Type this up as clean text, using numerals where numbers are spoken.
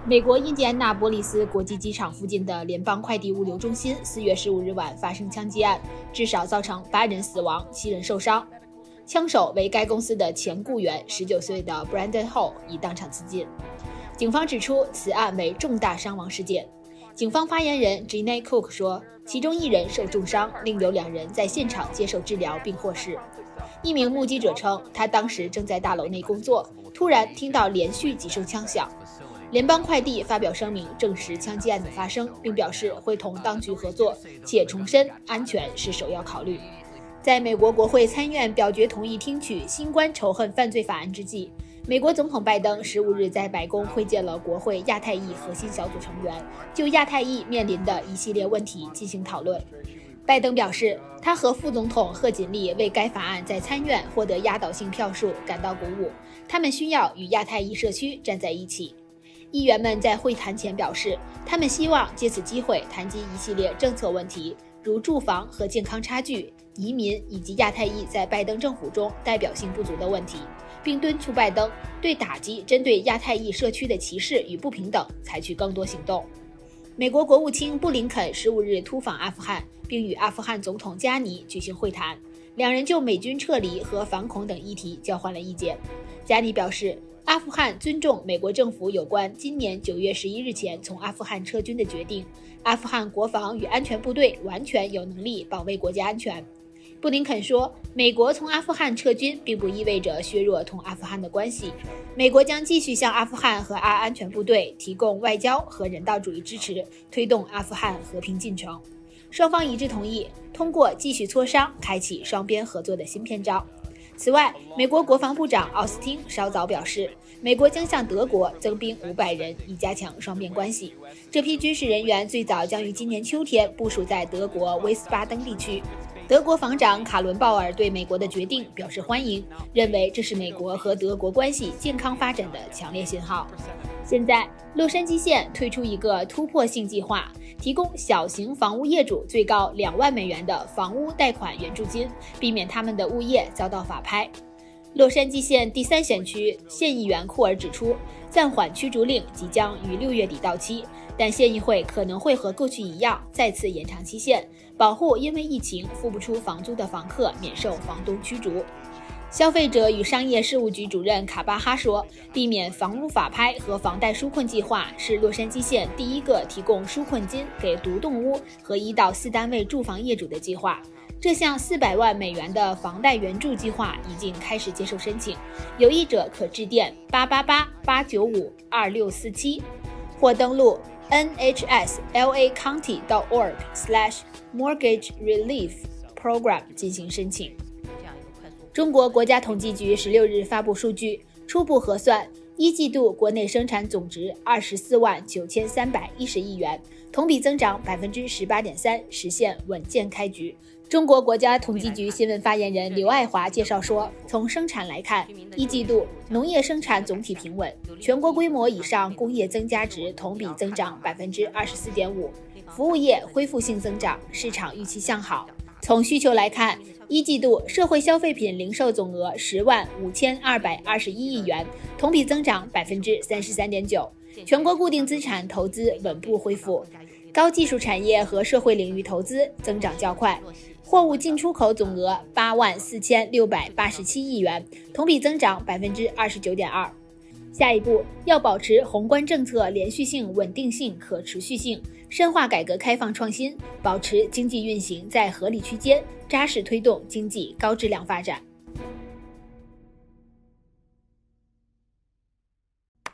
美国印第安纳波利斯国际机场附近的联邦快递物流中心4月15日晚发生枪击案，至少造成8人死亡，7人受伤。枪手为该公司的前雇员19岁的 Brandon Hall 已当场自尽。警方指出，此案为重大伤亡事件。警方发言人 Janae Cook 说，其中1人受重伤，另有2人在现场接受治疗并获释。一名目击者称，他当时正在大楼内工作，突然听到连续几声枪响。联邦快递发表声明证实枪击案的发生，并表示会同当局合作，且重申安全是首要考虑。在美国国会参院表决同意听取新冠仇恨犯罪法案之际，美国总统拜登15日在白宫会见了国会亚太裔核心小组成员，就亚太裔面临的一系列问题进行讨论。拜登表示，他和副总统贺锦丽为该法案在参院获得压倒性票数感到鼓舞，他们需要与亚太裔社区站在一起。议员们在会谈前表示，他们希望借此机会谈及一系列政策问题，如住房和健康差距、移民以及亚太裔在拜登政府中代表性不足的问题，并敦促拜登对打击针对亚太裔社区的歧视与不平等采取更多行动。美国国务卿布林肯15日突访阿富汗，并与阿富汗总统加尼举行会谈，两人就美军撤离和反恐等议题交换了意见。加尼表示，阿富汗尊重美国政府有关今年9月11日前从阿富汗撤军的决定，阿富汗国防与安全部队完全有能力保卫国家安全。布林肯说，美国从阿富汗撤军并不意味着削弱同阿富汗的关系，美国将继续向阿富汗和安全部队提供外交和人道主义支持，推动阿富汗和平进程。双方一致同意通过继续磋商开启双边合作的新篇章。此外，美国国防部长奥斯汀稍早表示，美国将向德国增兵500人，以加强双边关系。这批军事人员最早将于今年秋天部署在德国威斯巴登地区。德国防长卡伦鲍尔对美国的决定表示欢迎，认为这是美国和德国关系健康发展的强烈信号。现在，洛杉矶县推出一个突破性计划，提供小型房屋业主最高2万美元的房屋贷款援助金，避免他们的物业遭到法拍。洛杉矶县第3选区县议员库尔指出，暂缓驱逐令即将于6月底到期，但县议会可能会和过去一样再次延长期限，保护因为疫情付不出房租的房客免受房东驱逐。消费者与商业事务局主任卡巴哈说，避免房屋法拍和房贷纾困计划是洛杉矶县第一个提供纾困金给独栋屋和1到4单位住房业主的计划。这项400万美元的房贷援助计划已经开始接受申请，有意者可致电888-895-2647或登录 nhslacounty.org/mortgage-relief-program 进行申请。中国国家统计局16日发布数据，初步核算一季度国内生产总值24万9310亿元，同比增长18.3%，实现稳健开局。中国国家统计局新闻发言人刘爱华介绍说，从生产来看，一季度农业生产总体平稳，全国规模以上工业增加值同比增长24.5%，服务业恢复性增长，市场预期向好。从需求来看，一季度社会消费品零售总额10万5221亿元，同比增长33.9%，全国固定资产投资稳步恢复，高技术产业和社会领域投资增长较快。货物进出口总额8万4687亿元，同比增长29.2%。下一步要保持宏观政策连续性、稳定性、可持续性，深化改革开放创新，保持经济运行在合理区间，扎实推动经济高质量发展。